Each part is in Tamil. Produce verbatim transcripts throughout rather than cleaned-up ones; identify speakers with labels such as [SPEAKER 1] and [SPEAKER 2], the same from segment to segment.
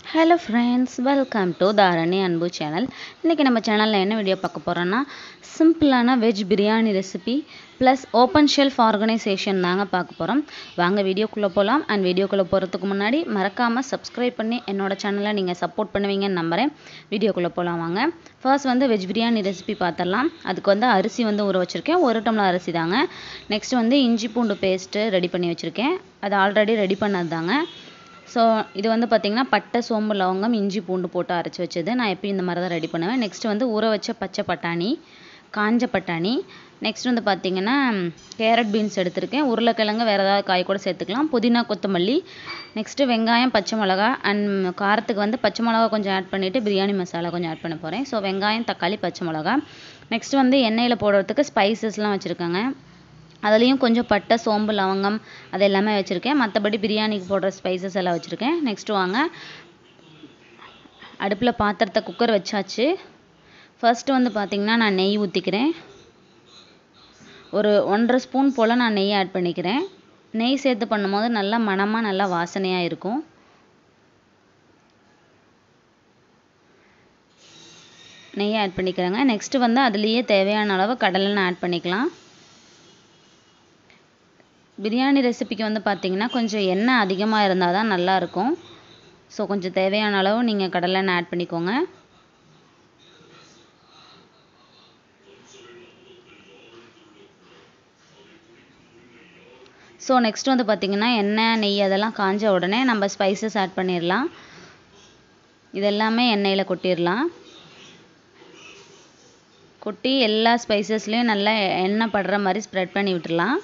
[SPEAKER 1] Hello friends, welcome to Dharani Anbu channel. இன்னைக்கு நம்ம சேனல்ல என்ன வீடியோ பார்க்க போறோம்னா சிம்பிளான veg biryani recipe plus open shelf organization தாங்க பார்க்க போறோம். வாங்க வீடியோக்குள்ள போலாம். and வீடியோக்குள்ள போறதுக்கு முன்னாடி மறக்காம subscribe பண்ணி என்னோட சேனலை நீங்க சப்போர்ட் பண்ணுவீங்கன்னு நம்புறேன். வீடியோக்குள்ள போலாம் வாங்க. ஃபர்ஸ்ட் வந்து வெஜ் பிரியாணி ரெசிபி பார்த்தறலாம். அதுக்கு வந்து அரிசி வந்து ஊற வச்சிருக்கேன். ஒரு டம்ளர் அரிசி தாங்க. நெக்ஸ்ட் வந்து இஞ்சி பூண்டு பேஸ்ட் ரெடி பண்ணி வச்சிருக்கேன். அது ஆல்ரெடி ரெடி பண்ணது தாங்க. ஸோ இது வந்து பார்த்திங்கன்னா பட்டை சோம்பு லவங்கம் இஞ்சி பூண்டு போட்டு அரைச்சி வச்சது. நான் எப்பயும் இந்த மாதிரி தான் ரெடி பண்ணுவேன். நெக்ஸ்ட் வந்து ஊற வச்ச பச்சை பட்டாணி, காஞ்ச பட்டாணி, நெக்ஸ்ட் வந்து பார்த்திங்கன்னா கேரட் பீன்ஸ் எடுத்திருக்கேன். உருளைக்கிழங்கு வேறு ஏதாவது காய் கூட சேர்த்துக்கலாம். புதினா கொத்தமல்லி, நெக்ஸ்ட்டு வெங்காயம் பச்சை மிளகா அண்ட் காரத்துக்கு வந்து பச்சை மிளகா கொஞ்சம் ஆட் பண்ணிவிட்டு பிரியாணி மசாலா கொஞ்சம் ஆட் பண்ண போகிறேன். ஸோ வெங்காயம் தக்காளி பச்சை மிளகா. நெக்ஸ்ட் வந்து எண்ணெயில் போடுறதுக்கு ஸ்பைசஸ்லாம் வச்சுருக்கேங்க. அதுலேயும் கொஞ்சம் பட்டை சோம்பு லவங்கம் அது எல்லாமே வச்சுருக்கேன். மற்றபடி பிரியாணிக்கு போடுற ஸ்பைசஸ் எல்லாம் வச்சுருக்கேன். நெக்ஸ்ட் வாங்க, அடுப்பில் பாத்திரத்தை குக்கர் வச்சாச்சு. ஃபர்ஸ்ட் வந்து பார்த்திங்கன்னா நான் நெய் ஊற்றிக்கிறேன். ஒரு ஒன்றரை ஸ்பூன் போல் நான் நெய் ஆட் பண்ணிக்கிறேன். நெய் சேர்த்து பண்ணும்போது நல்லா மணமாக நல்லா வாசனையாக இருக்கும். நெய் ஆட் பண்ணிக்கிறேங்க. நெக்ஸ்ட்டு வந்து அதுலேயே தேவையான அளவு கடலெண்ணெய் ஆட் பண்ணிக்கலாம். பிரியாணி ரெசிபிக்கு வந்து பார்த்திங்கன்னா கொஞ்சம் எண்ணெய் அதிகமாக இருந்தால் தான் நல்லாயிருக்கும். ஸோ கொஞ்சம் தேவையான அளவு நீங்கள் கடலெண்ணெய் ஆட் பண்ணிக்கோங்க. ஸோ நெக்ஸ்ட் வந்து பார்த்திங்கன்னா எண்ணெய் நெய் அதெல்லாம் காஞ்ச உடனே நம்ம ஸ்பைசஸ் ஆட் பண்ணிடலாம். இதெல்லாமே எண்ணெயில் கொட்டிடலாம். கொட்டி எல்லா ஸ்பைசஸ்லேயும் நல்லா எண்ணெய் படுற மாதிரி ஸ்ப்ரெட் பண்ணி விட்டுடலாம்.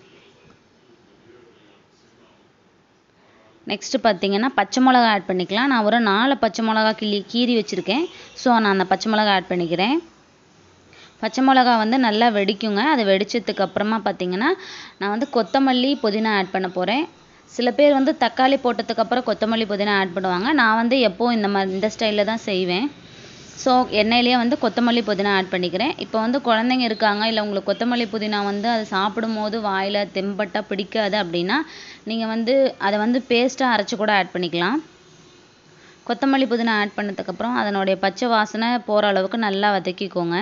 [SPEAKER 1] நெக்ஸ்ட்டு பார்த்திங்கன்னா பச்சை மிளகா ஆட் பண்ணிக்கலாம். நான் ஒரு நாலு பச்சை மிளகா கிள்ளி கீறி வச்சுருக்கேன். ஸோ நான் அந்த பச்சை மிளகா ஆட் பண்ணிக்கிறேன். பச்சை மிளகா வந்து நல்லா வெடிக்குங்க. அது வெடிச்சதுக்கு அப்புறமா பார்த்திங்கன்னா நான் வந்து கொத்தமல்லி புதினா ஆட் பண்ண போகிறேன். சில பேர் வந்து தக்காளி போட்டதுக்கப்புறம் கொத்தமல்லி புதினா ஆட் பண்ணுவாங்க. நான் வந்து எப்போவும் இந்த மாதிரி இந்த ஸ்டைலில் தான் செய்வேன். ஸோ எண்ணெயிலேயே வந்து கொத்தமல்லி புதினா ஆட் பண்ணிக்கிறேன். இப்போ வந்து குழந்தைங்க இருக்காங்க, இல்லை உங்களுக்கு கொத்தமல்லி புதினா வந்து அது சாப்பிடும்போது வாயில் தெம்பட்டாக பிடிக்காது அப்படின்னா நீங்கள் வந்து அதை வந்து பேஸ்ட்டாக அரைச்சி கூட ஆட் பண்ணிக்கலாம். கொத்தமல்லி புதினா ஆட் பண்ணதுக்கப்புறம் அதனுடைய பச்சை வாசனை போகிற அளவுக்கு நல்லா வதக்கிக்கோங்க.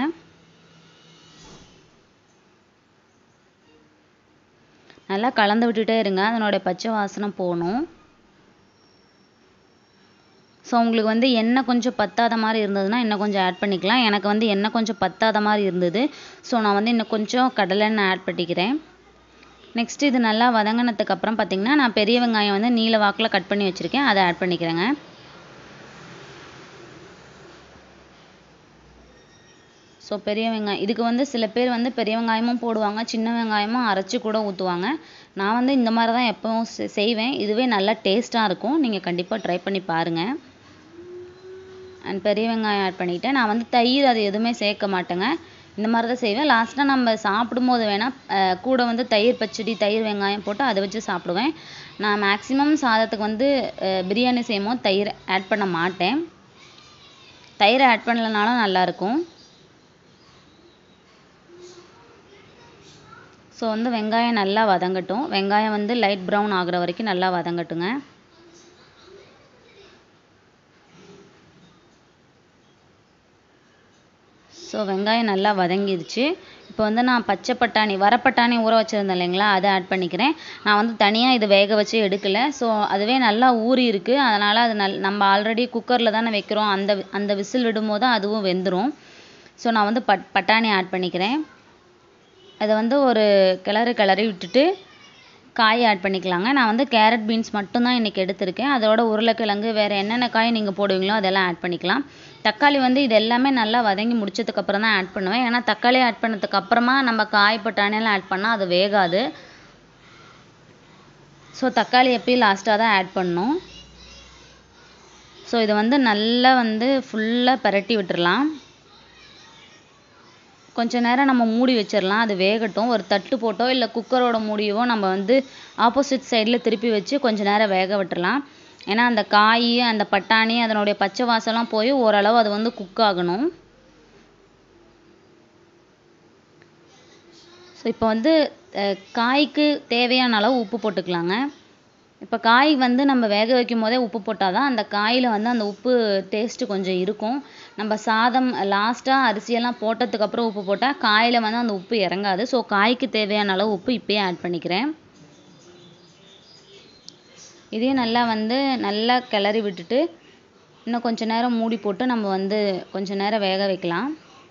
[SPEAKER 1] நல்லா கலந்து விட்டுட்டே இருங்க, அதனுடைய பச்சை வாசனை போகணும். ஸோ உங்களுக்கு வந்து எண்ணெய் கொஞ்சம் பத்தாத மாதிரி இருந்ததுன்னா இன்னும் கொஞ்சம் ஆட் பண்ணிக்கலாம். எனக்கு வந்து எண்ணெய் கொஞ்சம் பத்தாத மாதிரி இருந்தது. ஸோ நான் வந்து இன்னும் கொஞ்சம் கடலெண்ணெய் ஆட் பண்ணிக்கிறேன். நெக்ஸ்ட் இது நல்லா வதங்கினதுக்கு அப்புறம் பார்த்திங்கன்னா நான் பெரிய வெங்காயம் வந்து நீல வாக்கில் கட் பண்ணி வச்சுருக்கேன். அதை ஆட் பண்ணிக்கிறேங்க. ஸோ பெரிய வெங்காயம் இதுக்கு வந்து சில பேர் வந்து பெரிய வெங்காயமும் போடுவாங்க, சின்ன வெங்காயமும் அரைச்சி கூட ஊற்றுவாங்க. நான் வந்து இந்த மாதிரி தான் எப்பவும் செய்வேன். இதுவே நல்லா டேஸ்ட்டாக இருக்கும். நீங்கள் கண்டிப்பாக ட்ரை பண்ணி பாருங்கள். அண்ட் பெரிய வெங்காயம் ஆட் பண்ணிவிட்டேன். நான் வந்து தயிர் அது எதுவுமே சேர்க்க மாட்டேங்க. இந்த மாதிரி தான் செய்வேன். லாஸ்ட்டாக நம்ம சாப்பிடும்போது வேணால் கூட வந்து தயிர் பச்சடி தயிர் வெங்காயம் போட்டு அதை வச்சு சாப்பிடுவேன். நான் மேக்ஸிமம் சாதத்துக்கு வந்து பிரியாணி செய்யும் போது தயிர் ஆட் பண்ண மாட்டேன். தயிர் ஆட் பண்ணலனாலும் நல்லாயிருக்கும். ஸோ வந்து வெங்காயம் நல்லா வதங்கட்டும். வெங்காயம் வந்து லைட் ப்ரௌன் ஆகுற வரைக்கும் நல்லா வதங்கட்டுங்க. ஸோ வெங்காயம் நல்லா வதங்கிடுச்சு. இப்போ வந்து நான் பச்சை பட்டாணி வரப்பட்டாணி ஊற வச்சுருந்தேன் இல்லைங்களா, அதை ஆட் பண்ணிக்கிறேன். நான் வந்து தனியாக இது வேக வச்சு எடுக்கலை. ஸோ அதுவே நல்லா ஊறி இருக்குது. அதனால் அது நல் நம்ம ஆல்ரெடி குக்கரில் தானே வைக்கிறோம், அந்த அந்த விசில் விடும்போது அதுவும் வெந்துடும். ஸோ நான் வந்து பட் பட்டாணி ஆட் பண்ணிக்கிறேன். அதை வந்து ஒரு கிளறு கிளறி விட்டுட்டு காய் ஆட் பண்ணிக்கலாங்க. நான் வந்து கேரட் பீன்ஸ் மட்டும்தான் இன்றைக்கி எடுத்திருக்கேன். அதோட உருளைக்கிழங்கு வேறு என்னென்ன காய் நீங்கள் போடுவீங்களோ அதெல்லாம் ஆட் பண்ணிக்கலாம். தக்காளி வந்து இது எல்லாமே நல்லா வதங்கி முடிச்சதுக்கப்புறம் தான் ஆட் பண்ணுவேன். ஏன்னா தக்காளி ஆட் பண்ணதுக்கப்புறமா நம்ம காய் பட்டாணியெல்லாம் ஆட் பண்ணால் அது வேகாது. ஸோ தக்காளி எப்பயும் லாஸ்ட்டாக தான் ஆட் பண்ணணும். ஸோ இதை வந்து நல்லா வந்து ஃபுல்லாக பரட்டி விட்டுடலாம். கொஞ்சம் நேரம் நம்ம மூடி வச்சிடலாம். அது வேகட்டும். ஒரு தட்டு போட்டோ இல்லை குக்கரோட மூடியவோ நம்ம வந்து ஆப்போசிட் சைடில் திருப்பி வச்சு கொஞ்சம் நேரம் வேக விட்டுடலாம். ஏன்னா அந்த காய் அந்த பட்டாணி அதனுடைய பச்சை வாசம்லாம் போய் ஓரளவு அது வந்து குக் ஆகணும். ஸோ இப்போ வந்து காய்க்கு தேவையான அளவு உப்பு போட்டுக்கலாங்க. இப்போ காய் வந்து நம்ம வேக வைக்கும் போதே உப்பு போட்டால் தான் அந்த காயில் வந்து அந்த உப்பு டேஸ்ட்டு கொஞ்சம் இருக்கும். நம்ம சாதம் லாஸ்ட்டாக அரிசியெல்லாம் போட்டதுக்கப்புறம் உப்பு போட்டால் காயில் வந்து அந்த உப்பு இறங்காது. ஸோ காய்க்கு தேவையான அளவு உப்பு இப்போயே ஆட் பண்ணிக்கிறேன். இதையும் நல்லா வந்து நல்லா கிளறி விட்டுட்டு இன்னும் கொஞ்சம் நேரம் மூடி போட்டு நம்ம வந்து கொஞ்சம் நேரம் வேக வைக்கலாம்.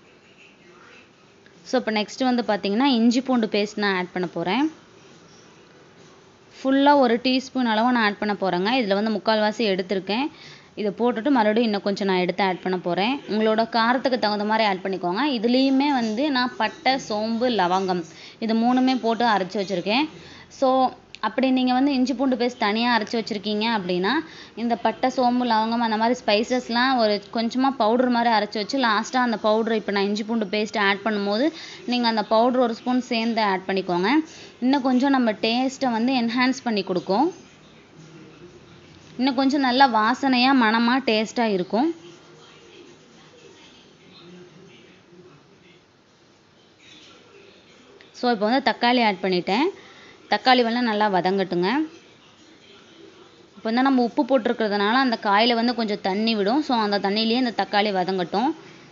[SPEAKER 1] ஸோ இப்போ நெக்ஸ்ட்டு வந்து பார்த்திங்கன்னா இஞ்சி பூண்டு பேஸ்ட் நான் ஆட் பண்ண போகிறேன். ஃபுல்லாக ஒரு டீஸ்பூன் அளவு நான் ஆட் பண்ண போகிறேங்க. இதில் வந்து முக்கால்வாசி எடுத்திருக்கேன். இதை போட்டுட்டு மறுபடியும் இன்னும் கொஞ்சம் நான் எடுத்து ஆட் பண்ண போகிறேன். உங்களோட காரத்துக்கு தகுந்த மாதிரி ஆட் பண்ணிக்கோங்க. இதுலேயுமே வந்து நான் பட்டை, சோம்பு, லவங்கம் இது மூணுமே போட்டு அரைச்சி வச்சுருக்கேன். ஸோ அப்படி நீங்கள் வந்து இஞ்சி பூண்டு பேஸ்ட் தனியாக அரைச்சி வச்சுருக்கீங்க அப்படின்னா இந்த பட்டை, சோம்பு, லவங்கம் அந்த மாதிரி ஸ்பைசஸ்லாம் ஒரு கொஞ்சமாக பவுட்ரு மாதிரி அரைச்சி வச்சு லாஸ்ட்டாக அந்த பவுட்ரு இப்போ நான் இஞ்சி பூண்டு பேஸ்ட் ஆட் பண்ணும்போது நீங்கள் அந்த பவுட்ரு ஒரு ஸ்பூன் சேர்ந்து ஆட் பண்ணிக்கோங்க. இன்னும் கொஞ்சம் நம்ம டேஸ்ட்டை வந்து என்ஹான்ஸ் பண்ணி கொடுக்கும். இன்னும் கொஞ்சம் நல்லா வாசனையாக மணமாக டேஸ்ட்டாக இருக்கும். ஸோ இப்போ வந்து தக்காளி ஆட் பண்ணிட்டேன். தக்காளி வந்து நல்லா வதங்கட்டுங்க. இப்போ வந்து நம்ம உப்பு போட்டிருக்கிறதுனால அந்த காயில் வந்து கொஞ்சம் தண்ணி விடும். ஸோ அந்த தண்ணியிலேயே இந்த தக்காளி வதங்கட்டும்.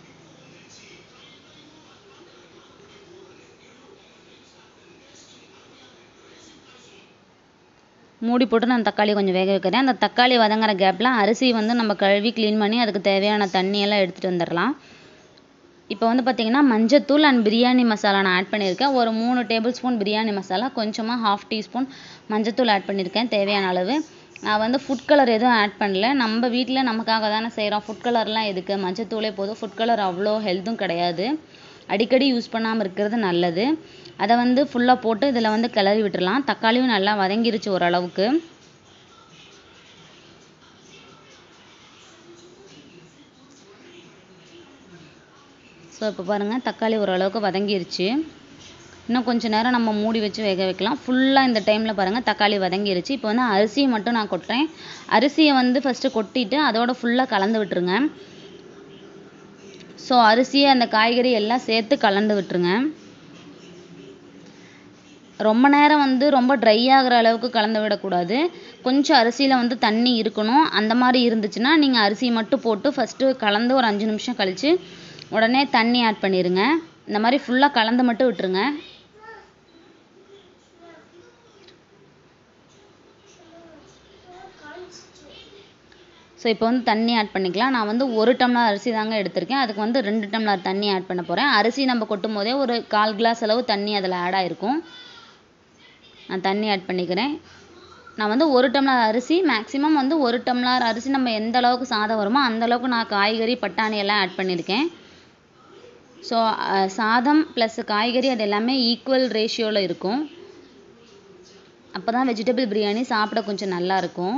[SPEAKER 1] மூடி போட்டு நான் தக்காளி கொஞ்சம் வேக வைக்கிறேன். அந்த தக்காளி வதங்குற கேப்பில் அரிசி வந்து நம்ம கழுவி க்ளீன் பண்ணி அதுக்கு தேவையான தண்ணியெல்லாம் எடுத்துகிட்டு வந்துடலாம். இப்போ வந்து பார்த்திங்கன்னா மஞ்சத்தூள் அண்ட் பிரியாணி மசாலா நான் ஆட் பண்ணியிருக்கேன். ஒரு மூணு டேபிள் ஸ்பூன் பிரியாணி மசாலா, கொஞ்சமாக ஹாஃப் டீஸ்பூன் மஞ்சத்தூள் ஆட் பண்ணியிருக்கேன் தேவையான அளவு. நான் வந்து ஃபுட் கலர் எதுவும் ஆட் பண்ணல. நம்ம வீட்டில் நமக்காக தானே செய்கிறோம். ஃபுட் கலர்லாம் எதுக்கு, மஞ்சத்தூளே போதும். ஃபுட் கலர் அவ்வளோ ஹெல்த்தும் கிடையாது. அடிக்கடி யூஸ் பண்ணாமல் இருக்கிறது நல்லது. அதை வந்து ஃபுல்லாக போட்டு இதில் வந்து கிளறி விட்டுடலாம். தக்காளியும் நல்லா வதங்கிருச்சு ஓரளவுக்கு. ஸோ இப்போ பாருங்கள் தக்காளி ஓரளவுக்கு வதங்கிருச்சு. இன்னும் கொஞ்சம் நேரம் நம்ம மூடி வச்சு வேக வைக்கலாம். ஃபுல்லாக இந்த டைமில் பாருங்கள் தக்காளி வதங்கிருச்சு. இப்போ வந்து அரிசியை மட்டும் நான் கொட்டுறேன். அரிசியை வந்து ஃபஸ்ட்டு கொட்டிட்டு அதோட ஃபுல்லாக கலந்து விட்டுருங்க. ஸோ அரிசியை அந்த காய்கறி எல்லாம் சேர்த்து கலந்து விட்டுருங்க. ரொம்ப நேரம் வந்து ரொம்ப ட்ரை ஆகிற அளவுக்கு கலந்து விடக்கூடாது. கொஞ்சம் அரிசியில் வந்து தண்ணி இருக்கணும். அந்த மாதிரி இருந்துச்சுன்னா நீங்கள் அரிசியை மட்டும் போட்டு ஃபஸ்ட்டு கலந்து ஒரு அஞ்சு நிமிஷம் கழித்து உடனே தண்ணி ஆட் பண்ணிடுங்க. இந்த மாதிரி ஃபுல்லாக கலந்து மட்டும் விட்டுருங்க. ஸோ இப்போ வந்து தண்ணி ஆட் பண்ணிக்கலாம். நான் வந்து ஒரு டம்ளர் அரிசி தாங்க எடுத்திருக்கேன். அதுக்கு வந்து ரெண்டு டம்ளர் தண்ணி ஆட் பண்ண போகிறேன். அரிசி நம்ம கொட்டும் போதே ஒரு கால் கிளாஸ் அளவு தண்ணி அதில் ஆட் ஆகிருக்கும். நான் தண்ணி ஆட் பண்ணிக்கிறேன். நான் வந்து ஒரு டம்ளர் அரிசி, மேக்ஸிமம் வந்து ஒரு டம்ளர் அரிசி நம்ம எந்த அளவுக்கு சாதம் வருமோ அந்த அளவுக்கு நான் காய்கறி, பட்டாணி எல்லாம் ஆட் பண்ணியிருக்கேன். ஸோ சாதம் ப்ளஸ் காய்கறி அது எல்லாமே ஈக்குவல் ரேஷியோவில் இருக்கும். அப்போ தான் வெஜிடபிள் பிரியாணி சாப்பிட கொஞ்சம் நல்லாயிருக்கும்.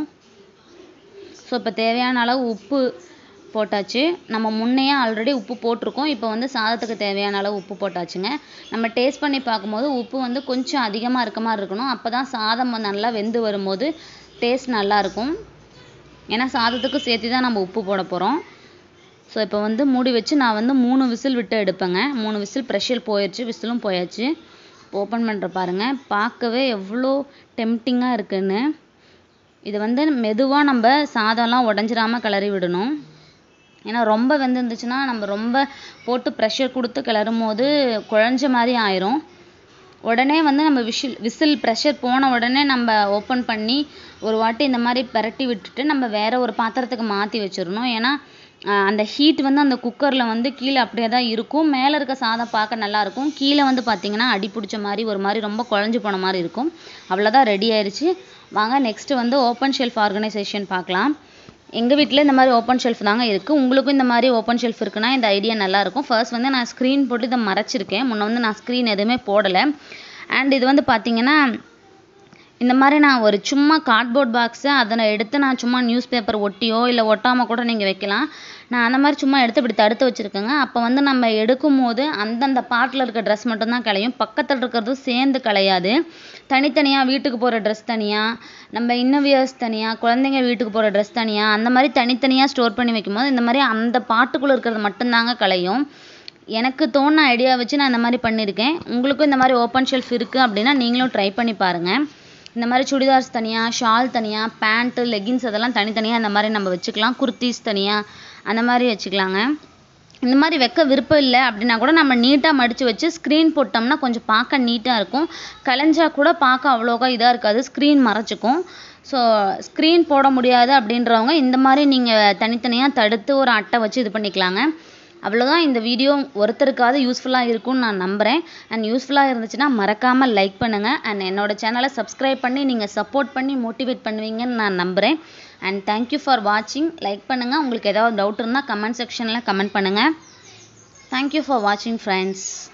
[SPEAKER 1] ஸோ இப்போ தேவையான அளவு உப்பு போட்டாச்சு. நம்ம முன்னையே ஆல்ரெடி உப்பு போட்டிருக்கோம். இப்போ வந்து சாதத்துக்கு தேவையான அளவு உப்பு போட்டாச்சுங்க. நம்ம டேஸ்ட் பண்ணி பார்க்கும்போது உப்பு வந்து கொஞ்சம் அதிகமாக இருக்க மாதிரி இருக்கணும். அப்போ தான் சாதம் நல்லா வெந்து வரும்போது டேஸ்ட் நல்லாயிருக்கும். ஏன்னா சாதத்துக்கு சேர்த்து தான் நம்ம உப்பு போட போகிறோம். ஸோ இப்போ வந்து மூடி வச்சு நான் வந்து மூணு விசில் விட்டு எடுப்பேங்க. மூணு விசில் ப்ரெஷர் போயிடுச்சு, விசிலும் போயாச்சு. ஓப்பன் பண்ணுற பாருங்கள், பார்க்கவே எவ்வளோ டெம்டிங்காக இருக்குன்னு. இது வந்து மெதுவாக நம்ம சாதம்லாம் உடஞ்சிராமல் கிளறி விடணும். ஏன்னா ரொம்ப வெந்துருந்துச்சுன்னா நம்ம ரொம்ப போட்டு ப்ரெஷர் கொடுத்து கிளறும் போது குழஞ்ச மாதிரி ஆயிரும். உடனே வந்து நம்ம விசில் விசில் ப்ரெஷர் போன உடனே நம்ம ஓப்பன் பண்ணி ஒரு வாட்டி இந்த மாதிரி பரட்டி விட்டுட்டு நம்ம வேறு ஒரு பாத்திரத்துக்கு மாற்றி வச்சிடணும். ஏன்னா அந்த ஹீட் வந்து அந்த குக்கரில் வந்து கீழே அப்படியே தான் இருக்கும். மேலே இருக்க சாதம் பார்க்க நல்லாயிருக்கும். கீழே வந்து பார்த்திங்கன்னா அடி பிடிச்ச மாதிரி ஒரு மாதிரி ரொம்ப குழஞ்சி போன மாதிரி இருக்கும். அவ்வளோதான், ரெடி ஆயிடுச்சு. வாங்க நெக்ஸ்ட்டு வந்து ஓப்பன் ஷெல்ஃப் ஆர்கனைசேஷன் பார்க்கலாம். எங்கள் வீட்டில் இந்த மாதிரி ஓப்பன் ஷெல்ஃப் தாங்க இருக்குது. உங்களுக்கும் இந்த மாதிரி ஓப்பன் ஷெல்ஃப் இருக்குன்னா இந்த ஐடியா நல்லாயிருக்கும். ஃபர்ஸ்ட் வந்து நான் ஸ்க்ரீன் போட்டு இதை மறைச்சிருக்கேன். முன்ன வந்து நான் ஸ்க்ரீன் எதுவுமே போடலை. அண்ட் இது வந்து பார்த்திங்கன்னா இந்த மாதிரி நான் ஒரு சும்மா கார்ட்போர்ட் பாக்ஸு அதை எடுத்து நான் சும்மா நியூஸ் பேப்பர் ஒட்டியோ இல்லை ஒட்டாமல் கூட நீங்கள் வைக்கலாம். நான் அந்த மாதிரி சும்மா எடுத்து இப்படி தடுத்து வச்சுருக்கேங்க. அப்போ வந்து நம்ம எடுக்கும் போது அந்தந்த பார்ட்டில் இருக்க ட்ரெஸ் மட்டும்தான் கலையும், பக்கத்தில் இருக்கிறதும் சேர்ந்து கலையாது. தனித்தனியாக வீட்டுக்கு போகிற ட்ரெஸ் தனியாக, நம்ம இன்னவியர்ஸ் தனியாக, குழந்தைங்க வீட்டுக்கு போகிற ட்ரெஸ் தனியாக, அந்த மாதிரி தனித்தனியாக ஸ்டோர் பண்ணி வைக்கும்போது இந்த மாதிரி அந்த பார்ட்டுக்குள்ளே இருக்கிறது மட்டும்தாங்க கலையும். எனக்கு தோணுன ஐடியா வச்சு நான் இந்த மாதிரி பண்ணியிருக்கேன். உங்களுக்கும் இந்த மாதிரி ஓப்பன் ஷெல்ஃப் இருக்குது அப்படின்னா நீங்களும் ட்ரை பண்ணி பாருங்கள். இந்த மாதிரி சுடிதார்ஸ் தனியாக, ஷால் தனியாக, பேண்ட்டு, லெகின்ஸ் அதெல்லாம் தனித்தனியாக இந்த மாதிரி நம்ம வச்சுக்கலாம். குர்த்திஸ் தனியாக அந்த மாதிரி வச்சுக்கலாங்க. இந்த மாதிரி வைக்க விருப்பம் இல்லை அப்படின்னா கூட நம்ம நீட்டாக மடித்து வச்சு ஸ்க்ரீன் போட்டோம்னா கொஞ்சம் பார்க்க நீட்டாக இருக்கும். கலைஞ்சா கூட பார்க்க அவ்வளோக்கா இதாக இருக்காது, ஸ்க்ரீன் மறைச்சிக்கும். ஸோ ஸ்க்ரீன் போட முடியாது அப்படின்றவங்க இந்த மாதிரி நீங்கள் தனித்தனியாக தடுத்து ஒரு அட்டை வச்சு இது பண்ணிக்கலாங்க. அவ்வளோதான். இந்த வீடியோ ஒருத்தருக்காவது யூஸ்ஃபுல்லாக இருக்கும்னு நான் நம்புகிறேன். அண்ட் யூஸ்ஃபுல்லாக இருந்துச்சுன்னா மறக்காமல் லைக் பண்ணுங்கள். அண்ட் என்னோடய சேனலை சப்ஸ்கிரைப் பண்ணி நீங்கள் சப்போர்ட் பண்ணி மோட்டிவேட் பண்ணுவீங்கன்னு நான் நம்புகிறேன். அண்ட் தேங்க்யூ ஃபார் வாட்சிங். லைக் பண்ணுங்கள். உங்களுக்கு ஏதாவது டவுட் இருந்தால் கமெண்ட் செக்ஷனில் கமெண்ட் பண்ணுங்கள். தேங்க்யூ ஃபார் வாட்சிங் ஃப்ரெண்ட்ஸ்.